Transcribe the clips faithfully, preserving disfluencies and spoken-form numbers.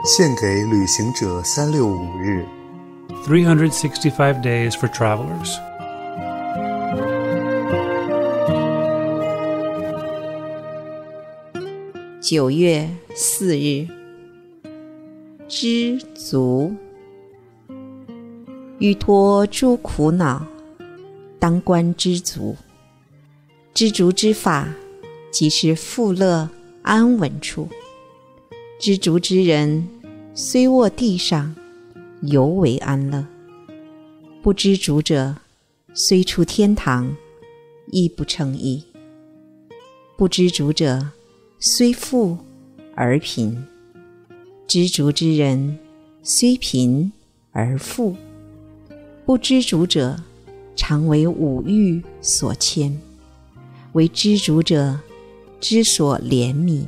献给旅行者三六五日 three hundred sixty-five days for travelers. 九月四日，知足。欲脱诸苦恼，当观知足。知足之法，即是富乐安稳处。知足之人，虽卧地上，犹为安乐；不知足者，虽出天堂，亦不称意。不知足者，虽富而贫；知足之人，虽贫而富。不知足者，常为五欲所牵；为知足者，之所怜悯。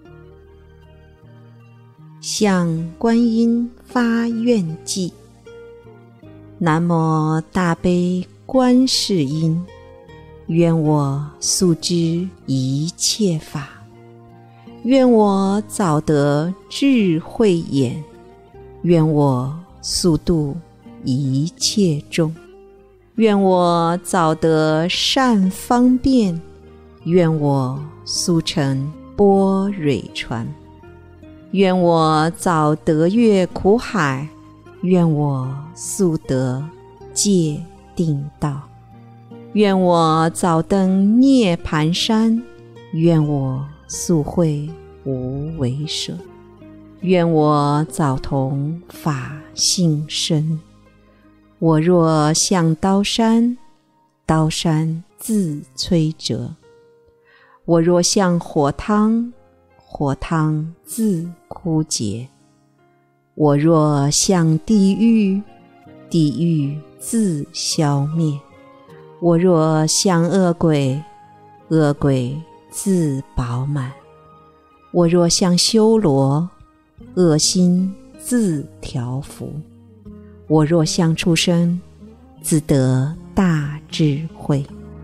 向观音发愿偈：南无大悲观世音，愿我速知一切法，愿我早得智慧眼，愿我速度一切众，愿我早得善方便，愿我速成般若船，愿我早得越苦海，愿我速得戒定道，愿我早登涅盘山，愿我速会无为舍，愿我早同法性身。我若向刀山，刀山自摧折；我若向火汤，火汤自枯竭；我若向地狱，地狱自消灭；我若向恶鬼，恶鬼自饱满；我若向修罗，恶心自调伏；我若向畜生，自得大智慧。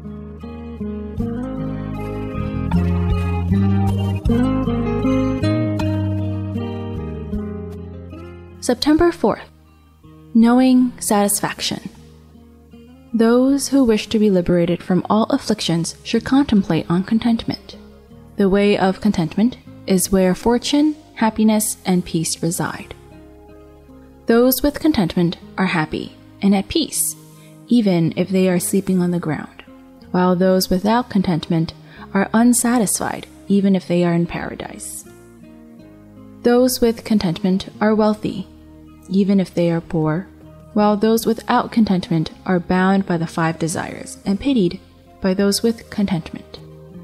September fourth. Knowing satisfaction. Those who wish to be liberated from all afflictions should contemplate on contentment. The way of contentment is where fortune, happiness, and peace reside. Those with contentment are happy and at peace, even if they are sleeping on the ground, while those without contentment are unsatisfied, even if they are in paradise. Those with contentment are wealthy, even if they are poor, while those without contentment are bound by the five desires and pitied by those with contentment.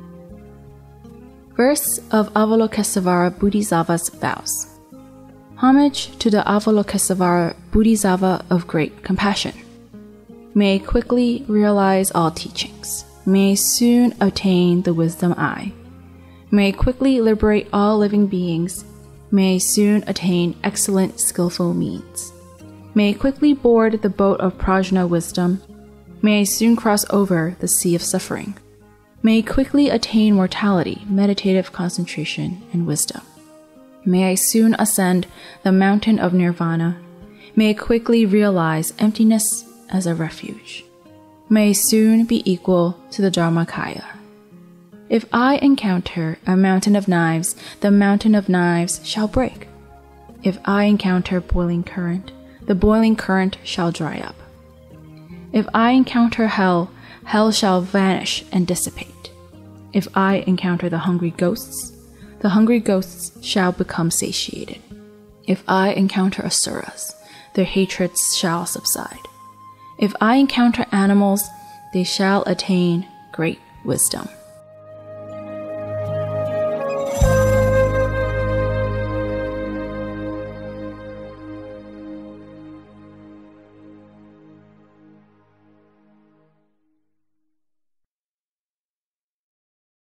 Verse of Avalokitesvara Bodhisava's vows. Homage to the Avalokitesvara Bodhisattva of great compassion. May quickly realize all teachings. May soon attain the wisdom eye. May quickly liberate all living beings. May soon attain excellent skillful means. May quickly board the boat of prajna wisdom. May soon cross over the sea of suffering. May quickly attain mortality, meditative concentration, and wisdom. May I soon ascend the mountain of nirvana. May quickly realize emptiness as a refuge. May soon be equal to the Dharmakaya. If I encounter a mountain of knives, the mountain of knives shall break. If I encounter boiling current, the boiling current shall dry up. If I encounter hell, hell shall vanish and dissipate. If I encounter the hungry ghosts, the hungry ghosts shall become satiated. If I encounter asuras, their hatreds shall subside. If I encounter animals, they shall attain great wisdom.